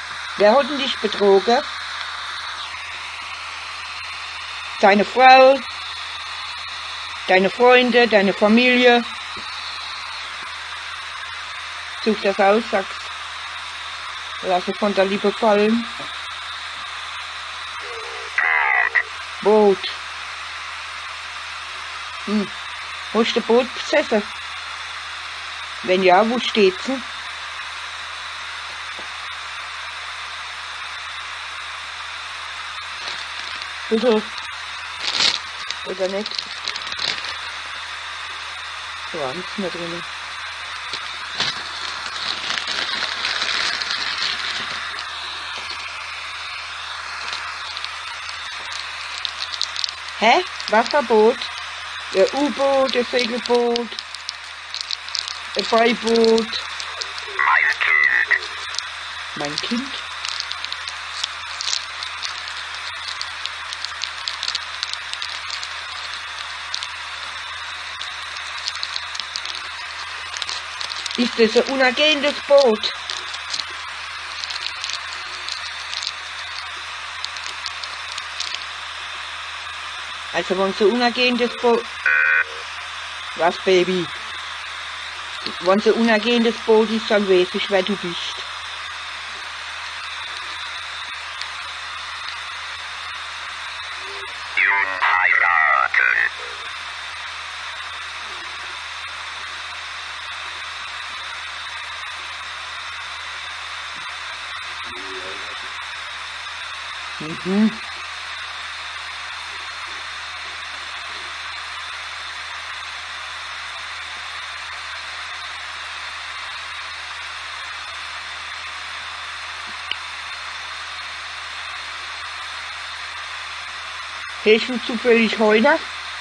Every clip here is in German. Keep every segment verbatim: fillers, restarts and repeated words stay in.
Wer hat denn dich betrogen? Deine Frau? Deine Freunde? Deine Familie? Such das aus, sag's. Lasse von der Liebe fallen. Boot. Hm. Hast du Boot besessen? Wenn ja, wo steht's? Hm? Oder, oder nicht? Da war nichts mehr drin. Hä? Wasserboot? Ein U-Boot, ein Segelboot, ein Beiboot. Mein Kind. Mein Kind? Ist das ein unergehendes Boot? Also wenn es ein unergehendes Boot... Was, Baby? Wenn es ein unergehendes Boot ist, dann weiß ich, wer du bist. Jung heiraten. Mhm. Hast du zufällig Heuner?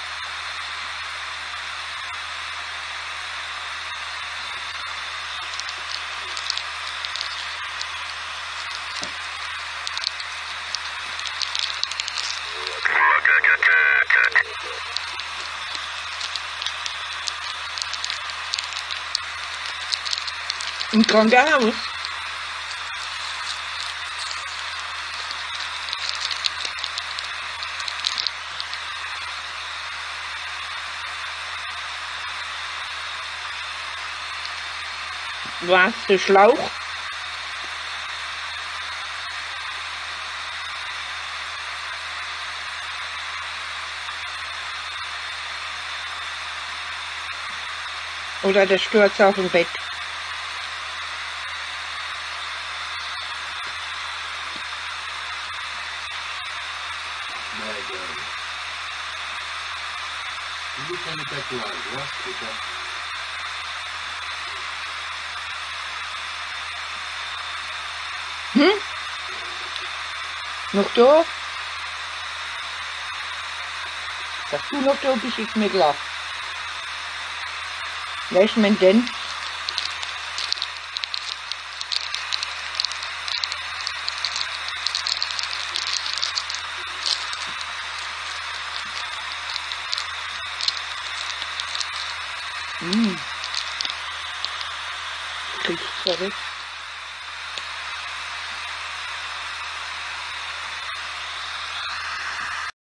Wurde getötet. Im Krankenhaus? Was, der Schlauch? Oder der Sturz auf dem Bett? Hm? Noch da? Dass du noch da bist, ist mir klar. Wer ist man denn? Hm. Riecht verrückt.